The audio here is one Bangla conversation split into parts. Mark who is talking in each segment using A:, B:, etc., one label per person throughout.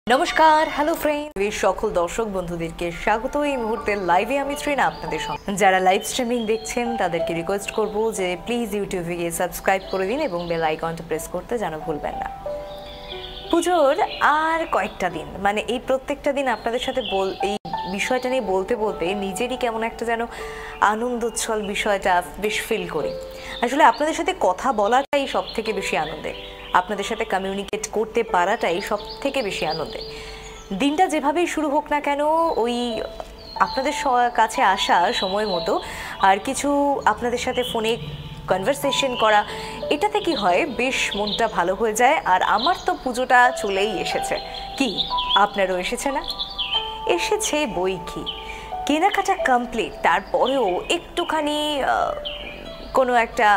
A: নমস্কার, হ্যালো ফ্রেন্ড, সকল দর্শক বন্ধুদেরকে স্বাগত এই মুহূর্তে লাইভে। আমি ত্রিনা আপনাদের সঙ্গে। যারা লাইভ স্ট্রিমিং দেখছেন তাদেরকে রিকোয়েস্ট করব যে প্লিজ ইউটিউবে গিয়ে সাবস্ক্রাইব করে দিন এবং বেল আইকনটা প্রেস করতে যেন ভুলবেন না। পুজোর আর কয়েকটা দিন, মানে এই প্রত্যেকটা দিন আপনাদের সাথে এই বিষয়টা নিয়ে বলতে বলতে নিজেরই কেমন একটা যেন আনন্দোচ্ছল বিষয়টা বেশ ফিল করি। আসলে আপনাদের সাথে কথা বলাটাই সব থেকে বেশি আনন্দের, আপনাদের সাথে কমিউনিকেট করতে পারাটাই সব থেকে বেশি আনন্দের। দিনটা যেভাবেই শুরু হোক না কেন, ওই আপনাদের কাছে আসা সময় মতো আর কিছু আপনাদের সাথে ফোনে কনভারসেশন করা, এটাতে কি হয় বেশ মনটা ভালো হয়ে যায়। আর আমার তো পুজোটা চলেই এসেছে, কি আপনারও এসেছে না? এসেছে বই কি, কেনাকাটা কমপ্লিট, তারপরেও একটুখানি কোনো একটা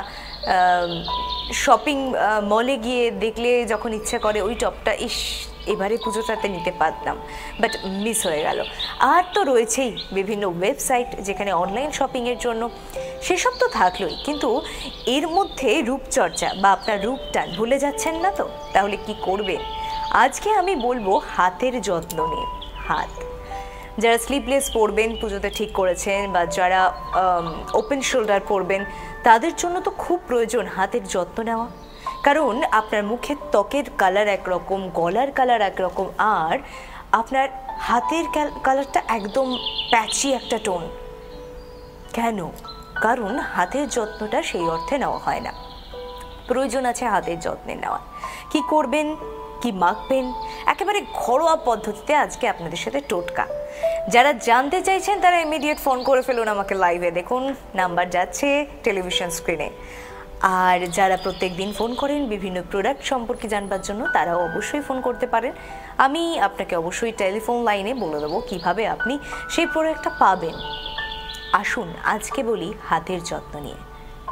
A: শপিং মলে গিয়ে দেখলে যখন ইচ্ছা করে ওই টপটা এবারে পুজোটাতে নিতে পারতাম, বাট মিস হয়ে গেল। আর তো রয়েছেই বিভিন্ন ওয়েবসাইট যেখানে অনলাইন শপিংয়ের জন্য, সেসব তো থাকলোই, কিন্তু এর মধ্যে রূপচর্চা বা আপনার রূপটা ভুলে যাচ্ছেন না তো? তাহলে কি করবেন? আজকে আমি বলবো হাতের যত্ন নিয়ে। হাত, যারা স্লিভলেস পরবেন পুজোতে ঠিক করেছেন, বা যারা ওপেন শোল্ডার পরবেন, তাদের জন্য তো খুব প্রয়োজন হাতের যত্ন নেওয়া। কারণ আপনার মুখের ত্বকের কালার একরকম, গলার কালার একরকম, আর আপনার হাতের কালারটা একদম প্যাচি একটা টোন। কেন? কারণ হাতের যত্নটা সেই অর্থে নেওয়া হয় না। প্রয়োজন আছে হাতের যত্নে নেওয়া। কি করবেন, কি মাখবেন, একেবারে ঘরোয়া পদ্ধতিতে আজকে আপনাদের সাথে টোটকা। যারা জানতে চাইছেন তারা ইমিডিয়েট ফোন করে ফেলুন আমাকে লাইভে, দেখুন নাম্বার যাচ্ছে টেলিভিশন স্ক্রিনে। আর যারা প্রত্যেক দিন ফোন করেন বিভিন্ন প্রোডাক্ট সম্পর্কে জানবার জন্য, তারাও অবশ্যই ফোন করতে পারেন। আমি আপনাকে অবশ্যই টেলিফোন লাইনে বলে দেবো কিভাবে আপনি সেই প্রোডাক্টটা পাবেন। আসুন আজকে বলি হাতের যত্ন নিয়ে।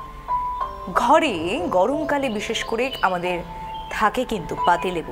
A: ঘরে গরমকালে বিশেষ করে আমাদের থাকে কিন্তু পাতিলেবু।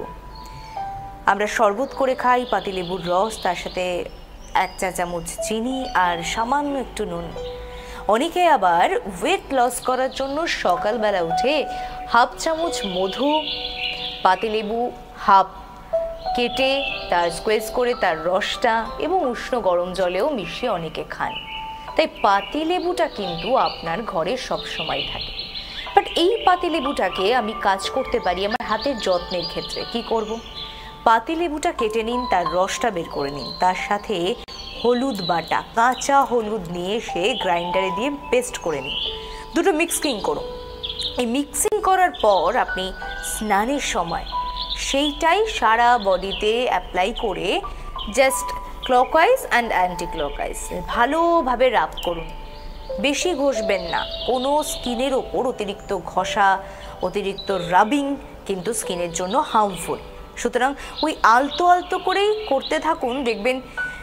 A: আমরা শরবত করে খাই পাতিলেবুর রস, তার সাথে 1 চা চামচ চিনি আর সামান্য একটু নুন। অনেকে আবার ওয়েট লস করার জন্য সকালবেলা উঠে 1/2 চামচ মধু, পাতিলেবু হাফ কেটে তার স্কোয়েজ করে তার রসটা এবং উষ্ণ গরম জলেও মিশিয়ে অনেকে খান। তাই পাতিলেবুটা কিন্তু আপনার ঘরে সবসময় থাকে। বাট এই পাতিলেবুটাকে আমি কাজ করতে পারি আমার হাতের যত্নের ক্ষেত্রে। কি করব? পাতিলেবুটা কেটে নিন, তার রসটা বের করে নিন, তার সাথে হলুদ বাটা, কাঁচা হলুদ নিয়ে এসে গ্রাইন্ডারে দিয়ে পেস্ট করে নিন, দুটো মিক্সিং করুন। এই মিক্সিং করার পর আপনি স্নানের সময় সেইটাই সারা বডিতে অ্যাপ্লাই করে just clockwise and anti clockwise ভালোভাবে রাব করুন। বেশি ঘষবেন না, কোনো স্কিনের ওপর অতিরিক্ত ঘষা, অতিরিক্ত রাবিং কিন্তু স্কিনের জন্য হার্মফুল। সুতরাং ওই আলতো আলতো করেই করতে থাকুন, দেখবেন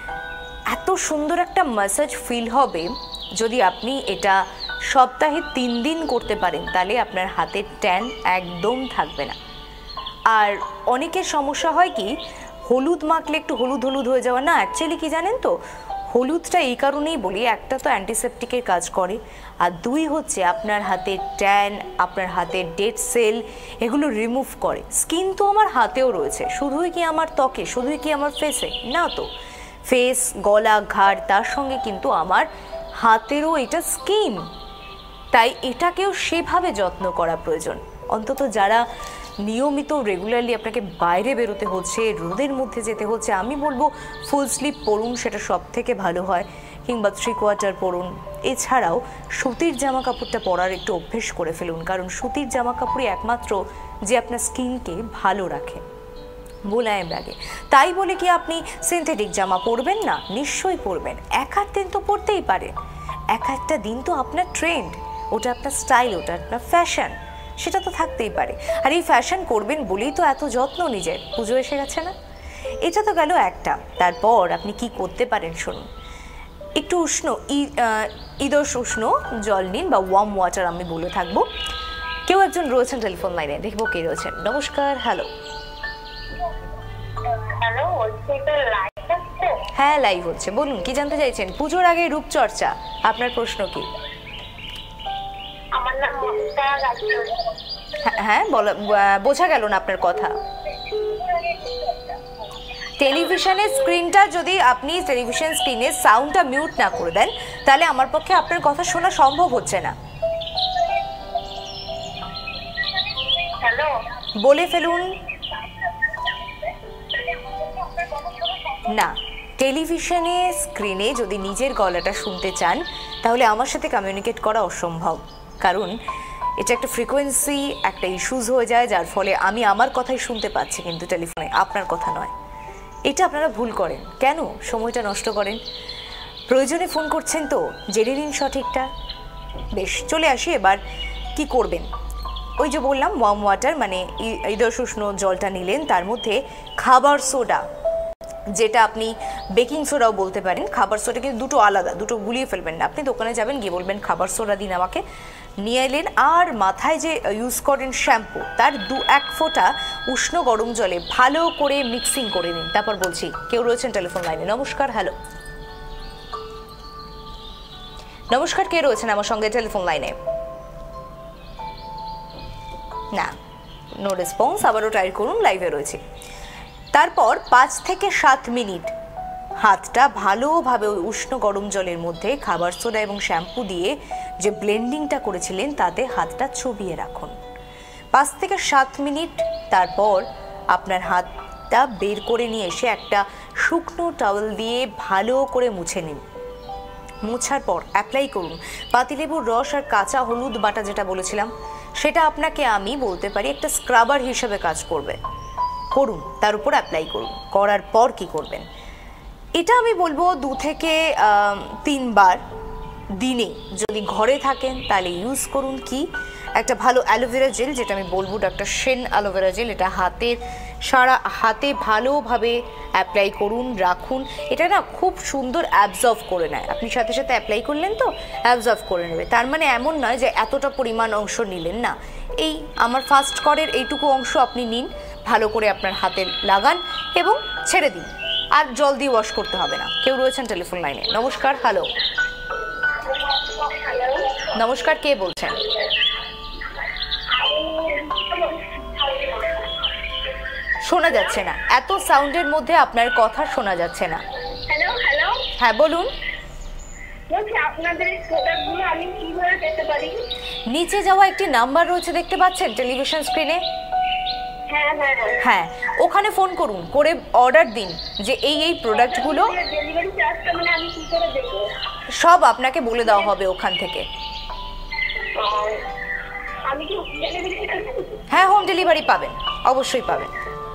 A: এত সুন্দর একটা ম্যাসাজ ফিল হবে। যদি আপনি এটা সপ্তাহে 3 দিন করতে পারেন, তাহলে আপনার হাতের ট্যান একদম থাকবে না। আর অনেকের সমস্যা হয় কি, হলুদ মাখলে একটু হলুদ হলুদ হয়ে যাওয়া। না, অ্যাকচুয়ালি কি জানেন তো, হলুদটা এই কারণেই বলি, একটা তো অ্যান্টিসেপটিকের কাজ করে, আর 2 হচ্ছে আপনার হাতের ট্যান, আপনার হাতের ডেড সেল, এগুলো রিমুভ করে। স্কিন তো আমার হাতেও রয়েছে, শুধুই কি আমার ত্বকে, শুধুই কি আমার ফেসে? না তো, ফেস, গলা, ঘাড়, তার সঙ্গে কিন্তু আমার হাতেরও এটা স্কিন। তাই এটাকেও সেভাবে যত্ন করা প্রয়োজন। অন্তত যারা নিয়মিত রেগুলারলি আপনাকে বাইরে বেরোতে হচ্ছে, রোদের মধ্যে যেতে হচ্ছে, আমি বলবো ফুল স্লিভ পরুন, সেটা সব থেকে ভালো হয়, কিংবা 3/4 পরুন। এছাড়াও সুতির জামা কাপড়টা পরার একটু অভ্যেস করে ফেলুন, কারণ সুতির জামা কাপড়ই একমাত্র যে আপনার স্কিনকে ভালো রাখে, মোলায়েম রাখে। তাই বলে কি আপনি সিনথেটিক জামা পরবেন না? নিশ্চয়ই পরবেন। 1-8 দিন তো পরতেই পারেন। 1-1টা দিন তো আপনার ট্রেন্ড, ওটা আপনার স্টাইল, ওটা আপনার ফ্যাশন, সেটা তো থাকতেই পারে। আর এই ফ্যাশন করবেন বলেই তো এত যত্ন নিজের। পুজো এসে গেছে না? এটা তো গেল একটা। তারপর আপনি কি করতে পারেন শুনুন। একটু উষ্ণ ঈদস উষ্ণ জল নিন, বা ওয়ার্ম ওয়াটার আমি বলে থাকবো। কেউ একজন রয়েছেন টেলিফোন লাইনে, দেখবো কে রয়েছেন। নমস্কার, হ্যালো। হ্যাঁ, লাইভ হচ্ছে, বলুন কি জানতে চাইছেন? পুজোর আগে রূপচর্চা, আপনার প্রশ্ন কি? হ্যাঁ, বোঝা গেল না আপনার কথা। টেলিভিশনের স্ক্রিনটা যদি আপনি টেলিভিশন স্ক্রিনের সাউন্ডটা মিউট না করে দেন তাহলে আমার পক্ষে আপনার কথা শোনা সম্ভব হচ্ছে না।
B: হ্যালো,
A: বলে ফেলুন। না, টেলিভিশনে স্ক্রিনে যদি নিজের গলাটা শুনতে চান তাহলে আমার সাথে কমিউনিকেট করা অসম্ভব, কারণ এটা একটা ফ্রিকোয়েন্সি, একটা ইস্যুজ হয়ে যায়, যার ফলে আমি আমার কথাই শুনতে পাচ্ছি কিন্তু টেলিফোনে আপনার কথা নয়। এটা আপনারা ভুল করেন। কেন সময়টা নষ্ট করেন? প্রয়োজনে ফোন করছেন তো জেনে নিন সঠিকটা। বেশ, চলে আসি এবার কি করবেন। ওই যে বললাম ওয়ার্ম ওয়াটার মানে ঈদশ উষ্ণ জলটা নিলেন, তার মধ্যে খাবার সোডা, যেটা আপনি বেকিং সোডাও বলতে পারেন। খাবার সোডা কিন্তু দুটো আলাদা, দুটো গুলিয়ে ফেলবেন না। আপনি দোকানে যাবেন, গিয়ে বলবেন খাবার সোডা দিন আমাকে, নিয়ে এলেন। আর মাথায় যে ইউজ করেন শ্যাম্পু, তার 2-1 ফোঁটা উষ্ণ গরম জলে ভালো করে মিক্সিং করে নিন। তারপর বলছি, কেউ রয়েছেন টেলিফোন লাইনে। নমস্কার, হ্যালো, নমস্কার, কে রয়েছেন আমার সঙ্গে টেলিফোন লাইনে? না, নো রেসপন্স। আবারও ট্রাই করুন, লাইভে রয়েছে। তারপর 5 থেকে 7 মিনিট হাতটা ভালোভাবে ওই উষ্ণ গরম জলের মধ্যে খাবার সোডা এবং শ্যাম্পু দিয়ে যে ব্লেন্ডিংটা করেছিলেন তাতে হাতটা চুবিয়ে রাখুন 5 থেকে 7 মিনিট। তারপর আপনার হাতটা বের করে নিয়ে এসে একটা শুকনো টাওয়েল দিয়ে ভালো করে মুছে নিন। মোছার পর অ্যাপ্লাই করুন পাতিলেবুর রস আর কাঁচা হলুদ বাটা, যেটা বলেছিলাম সেটা আপনাকে আমি বলতে পারি একটা স্ক্রাবার হিসেবে কাজ করবে। করুন, তার উপর অ্যাপ্লাই করুন। করার পর কি করবেন, এটা আমি বলবো 2 থেকে 3 বার দিনে যদি ঘরে থাকেন তাহলে ইউজ করুন। কি একটা ভালো অ্যালোভেরা জেল, যেটা আমি বলবো ডক্টর সেন অ্যালোভেরা জেল, এটা সারা হাতে ভালোভাবে অ্যাপ্লাই করুন, রাখুন। এটা না খুব সুন্দর অ্যাবজর্ব করে নেয়। আপনি সাথে সাথে অ্যাপ্লাই করলেন তো অ্যাবজর্ব করে নেবে। তার মানে এমন নয় যে এতটা পরিমাণ অংশ নিলেন না, এই আমার ফার্স্ট করের এইটুকু অংশ আপনি নিন, ভালো করে আপনার হাতে লাগান এবং ছেড়ে দিন। আর জল দিয়ে ওয়াশ করতে হবে না। কেউ রয়েছেন টেলিফোন লাইনে। নমস্কার, হ্যালো, নমস্কার, কে বলছেন? শোনা যাচ্ছে না, এত সাউন্ডের মধ্যে আপনার কথা শোনা যাচ্ছে না।
B: হ্যালো হ্যালো,
A: হ্যাঁ বলুন।
B: বলছি আপনাদের এই প্রোডাক্টগুলো আমি কিভাবে পেতে পারি?
A: নিচে যাওয়া একটি নাম্বার রয়েছে, দেখতে পাচ্ছেন টেলিভিশন স্ক্রিনে?
B: হ্যাঁ হ্যাঁ
A: হ্যাঁ, ওখানে ফোন করুন, করে অর্ডার দিন যে এই প্রোডাক্টগুলো।
B: ডেলিভারি চার্জটা মানে আমি কি করে দেব?
A: সব আপনাকে বলে দেওয়া হবে ওখান থেকে।
B: আমি কি ডেলিভারি?
A: হ্যাঁ, হোম ডেলিভারি পাবেন, অবশ্যই পাবেন।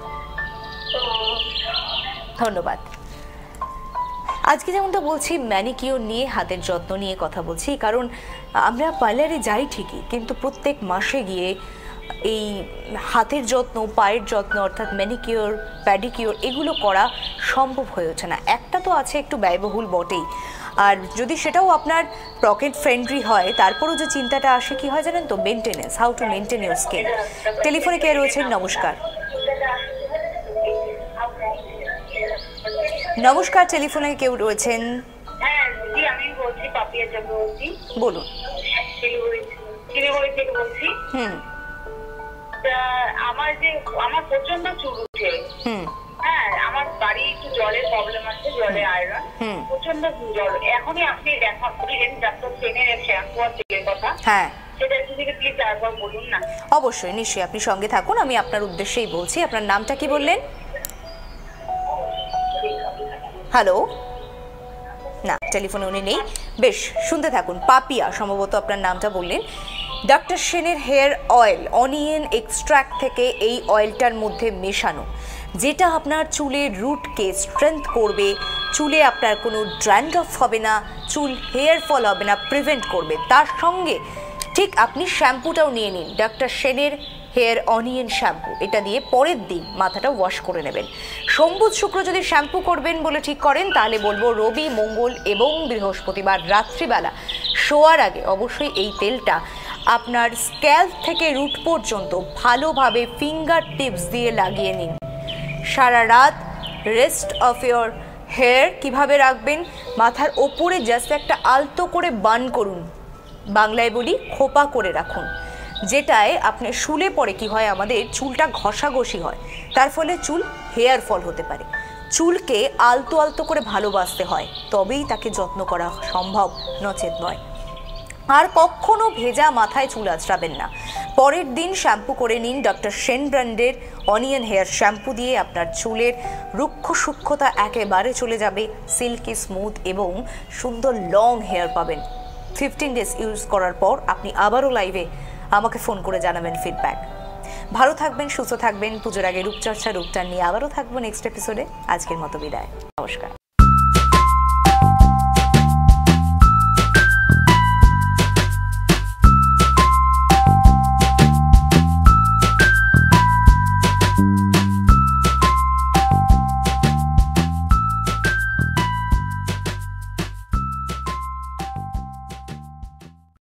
A: ধন্যবাদ। আজকে যেমনটা বলছি ম্যানিকিওর নিয়ে, হাতের যত্ন নিয়ে কথা বলছি, কারণ আমরা পার্লারে যাই ঠিকই, কিন্তু প্রত্যেক মাসে গিয়ে এই হাতের যত্ন, পায়ের যত্ন অর্থাৎ ম্যানিকিওর, প্যাডিকিওর এগুলো করা সম্ভব হয়ে ওঠে না। একটা তো আছে একটু ব্যয়বহুল বটেই, আর যদি সেটাও আপনার পকেট ফ্রেন্ডলি হয় তারপরও যে চিন্তাটা আসে কি হয় জানেন তো, maintenance, how to maintain your skin. টেলিফোনে কে রয়েছেন? নমস্কার, নমস্কার, টেলিফোনে কেউ রয়েছেন?
B: হ্যাঁ জি, আমি বলছি পাপিয়া চক্রবর্তী।
A: বলুন।
B: শিলিগুড়ি থেকে বলছি। আমার প্রচন্ড চুল উঠে। হ্যাঁ, আমার বাড়ি একটু জলের প্রবলেম আছে, জলে আয়রন প্রচন্ড জল। এখনই আপনি দেখা করলেন ডক্টর সেনের শ্যাম্পু আর তেলের কথা। হ্যাঁ, সেটা একটু থেকে প্লিজ আরেকবার বলুন না।
A: অবশ্যই, নিশ্চয়ই, আপনি সঙ্গে থাকুন, আমি আপনার উদ্দেশ্যেই বলছি। আপনার নামটা কি বললেন? হ্যালো, না টেলিফোনে উনি নেই। বেশ, শুনতে থাকুন। পাপিয়া সম্ভবত আপনার নামটা বললেন। ডক্টর সেনের হেয়ার অয়েল অনিয়ন এক্সট্র্যাক্ট থেকে এই অয়েলটার মধ্যে মেশানো, যেটা আপনার চুলের রুটকে স্ট্রেংথ করবে, চুলে আপনার কোনো ড্র্যান্ড্রফ হবে না, চুল হেয়ার ফল হবে না, প্রিভেন্ট করবে। তার সঙ্গে ঠিক আপনি শ্যাম্পুটাও নিয়ে নিন, ডক্টর সেনের হেয়ার অনিয়ন শ্যাম্পু। এটা দিয়ে পরের দিন মাথাটা ওয়াশ করে নেবেন। সোম বুধ শুক্র যদি শ্যাম্পু করবেন বলে ঠিক করেন তাহলে বলবো রবি, মঙ্গল এবং বৃহস্পতিবার রাত্রিবেলা শোয়ার আগে অবশ্যই এই তেলটা আপনার স্ক্যাল্প থেকে রুট পর্যন্ত ভালোভাবে ফিঙ্গার টিপস দিয়ে লাগিয়ে নিন। সারা রাত রেস্ট অফ ইয়োর হেয়ার কিভাবে রাখবেন, মাথার ওপরে জাস্ট একটা আলতো করে বান করুন, বাংলায় বলি খোপা করে রাখুন, যেটায় আপনার শুলে পরে কি হয়, আমাদের চুলটা ঘষাঘষি হয়, তার ফলে চুল হেয়ার ফল হতে পারে। চুলকে আলতো আলতো করে ভালোবাসতে হয়, তবেই তাকে যত্ন করা সম্ভব, নচেত নয়। আর কখনো ভেজা মাথায় চুল আঁচড়াবেন না। পরের দিন শ্যাম্পু করে নিন ডক্টর সেন ব্র্যান্ডের অনিয়ন হেয়ার শ্যাম্পু দিয়ে। আপনার চুলের রুক্ষ সূক্ষ্মতা একেবারে চলে যাবে, সিল্কি স্মুথ এবং সুন্দর লং হেয়ার পাবেন। 15 ডেজ ইউজ করার পর আপনি আবারও লাইভে আমাকে ফোন করে জানাবেন ফিডব্যাক। ভালো থাকবেন, সুস্থ থাকবেন। পুজোর আগে রূপচর্চা, রূপটান নিয়ে আবারও থাকবো নেক্সট এপিসোডে। আজকের মতো বিদায়।